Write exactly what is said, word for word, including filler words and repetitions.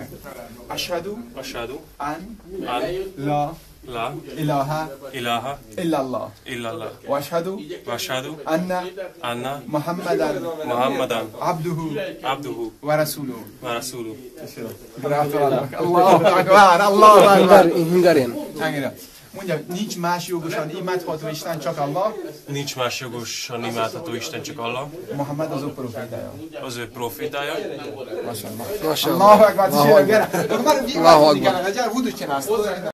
Ashhadu Ashhadu an an la la ilaha ilaha illallah. illallah Wa ashhadu wa ashhadu anna anna Muhammadan Muhammadan abduhu abduhu wa rasuluhu. wa rasuluhu. Gratulálok. Allahu akbar, Allahu akbar. Hungarian. Hangera. Mondja, nincs más jogosan imádható Isten, csak Allah. Nincs más jogosan imádható Isten, csak Allah. Muhammad az ő profétája. Az ő profétája. Allahu akbar. Allahu akbar. Allahu akbar. Allahu akbar.